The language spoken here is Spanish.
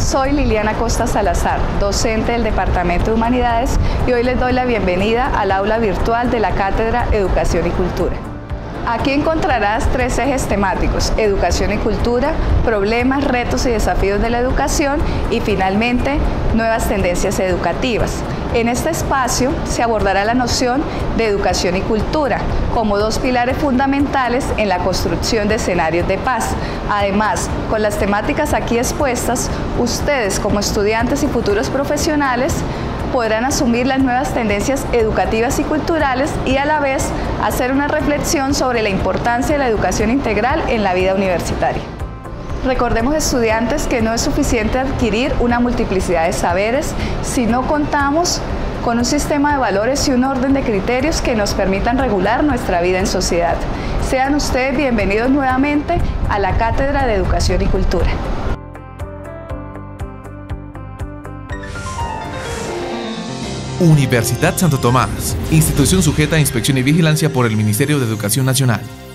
Soy Liliana Costa Salazar, docente del Departamento de Humanidades, y hoy les doy la bienvenida al aula virtual de la Cátedra Educación y Cultura. Aquí encontrarás 3 ejes temáticos: educación y cultura, problemas, retos y desafíos de la educación y finalmente nuevas tendencias educativas. En este espacio se abordará la noción de educación y cultura como 2 pilares fundamentales en la construcción de escenarios de paz. Además, con las temáticas aquí expuestas, ustedes como estudiantes y futuros profesionales podrán asumir las nuevas tendencias educativas y culturales y a la vez hacer una reflexión sobre la importancia de la educación integral en la vida universitaria. Recordemos, estudiantes, que no es suficiente adquirir una multiplicidad de saberes si no contamos con un sistema de valores y un orden de criterios que nos permitan regular nuestra vida en sociedad. Sean ustedes bienvenidos nuevamente a la Cátedra de Educación y Cultura. Universidad Santo Tomás, institución sujeta a inspección y vigilancia por el Ministerio de Educación Nacional.